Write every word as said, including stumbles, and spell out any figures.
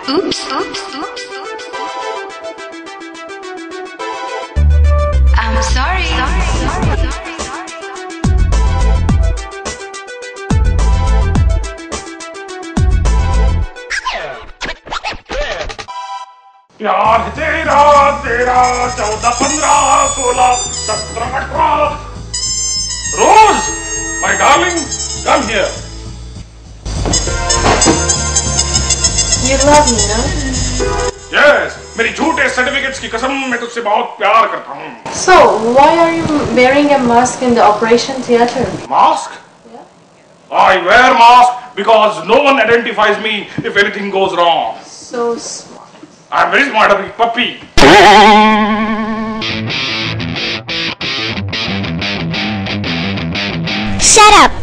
oops, oops, oops. I'm sorry. sorry, sorry, sorry. प्यार तेरा तेरा चौदह पंद्रह सोलह सत्रह अठारह रोज my darling come here. You love me, no? Yes, मेरी झूठे सर्टिफिकेट्स की कसम मैं तुझसे बहुत प्यार करता हूँ. So why are you wearing a mask in the operation theater? Mask? Yeah. I wear mask because no one identifies me if anything goes wrong. So smart. I'm very smart, a puppy. Shut up!